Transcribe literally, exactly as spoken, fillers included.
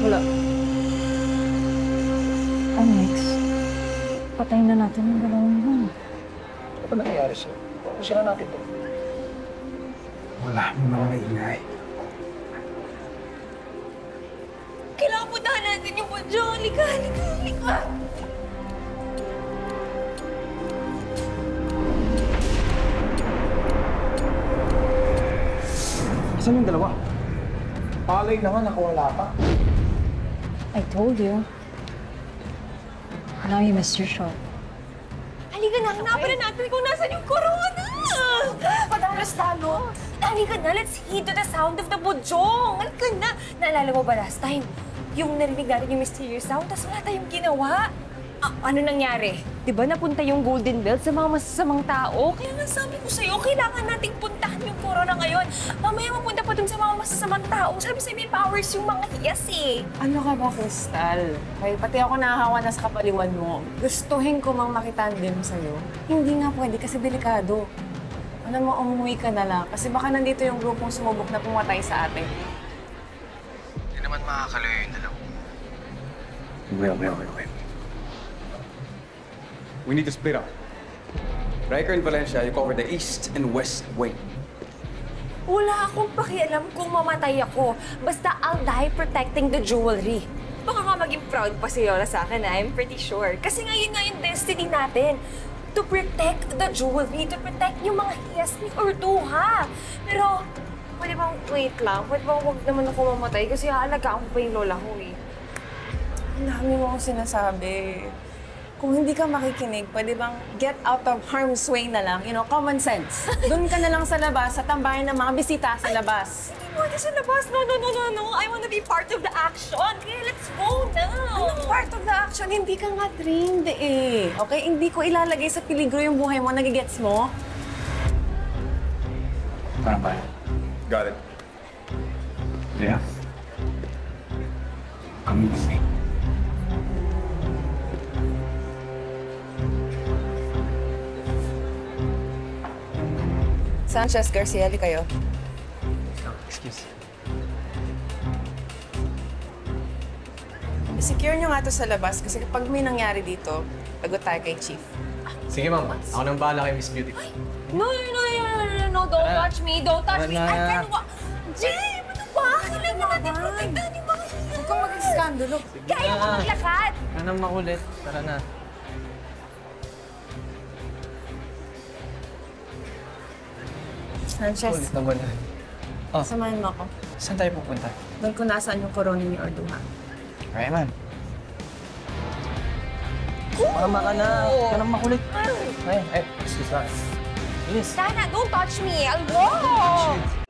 Wala. Alex, patayin na natin yung dalawang yun. Ano ba nangyayari sa'yo? Kung sila natin to? Wala mo mga maingay. Kailangan puntahan natin yung budyo. Halika, halika, halika. Saan yung dalawa? Palay na nga, nakawala pa. I told you. Now you missed your shot. Halika na, hanapan na natin kung nasan yung corona! Padalas talo! Halika na, let's heed to the sound of the bujong! Halika na! Naalala mo ba last time? Yung narinig natin yung mysterious sound, tapos wala tayong ginawa. Ah, ano nangyari? Di ba napunta yung Golden Belt sa mga masasamang tao? Kaya nga sabi ko sa'yo, kailangan nating puntahan yung corona ngayon. Mamaya mapunta pa dun sa mga masasamang tao. Sabi sa'yo, may powers yung mga hiyas eh. Ano ka ba, Crystal? Kaya pati ako nahahawa na sa kapaliwan mo. Gustuhin ko mang makitandem sa'yo. Hindi nga pwede kasi delikado. Alam mo, umuwi ka na lang. Kasi baka nandito yung grupong sumubok na pumatay sa atin. Hindi naman makakalayo yung dalawa. Okay, okay, okay, okay. We need to split up. Riker and Valencia, you cover the east and west wing. Wala akong pakialam kung mamatay ako. Basta I'll die protecting the jewelry. Baka nga maging proud pa si Yola sa akin, I'm pretty sure. Kasi ngayon nga yung destiny natin. To protect the jewelry, to protect yung mga hiyas ni Orduha. Pero, pwede bang wait lang? Pwede bang huwag naman ako mamatay? Kasi aalagaan ko pa yung lola ko eh. Ang dami mo akong sinasabi. Kung hindi ka makikinig, pwede bang get out of harm's way na lang? You know, common sense. Doon ka na lang sa labas, sa tambayan ng mga bisita sa labas. Hindi pwede sa labas. No, no, no, no, no. I wanna be part of the action. Kaya let's go now. Anong part of the action? Hindi ka nga trained eh. Okay? Hindi ko ilalagay sa peligro yung buhay mo. Nagigets mo? Parang ba? Got it. Yeah. Come with me. Sanchez, Garcia, di kayo. Oh, excuse. Secure nyo nga to sa labas kasi kapag may nangyari dito, lagot tayo kay Chief. Sige, ma'am. Ako nang bahala kay Miss Beauty. No, no, no, no, no, no, no. Don't Tara. touch me. Don't touch Tara me. na. I can wa... Jay, ano ba? Kailangan natin protektahan yung mga hiyas. Huwag kang mag-iskandalo. Kaya ko maglakad. Ano nang makulit? Tara na. Sanchez, Ulit naman na. Oh. samahan mo ako. Saan tayo pupunta? Doon kung nasaan yung corona ni Orduha. Okay, ma'am. Mama ka na. Huwag ka nang makulit. Ay, ay, excuse me. Bilis. Dana, don't touch me. I'll go.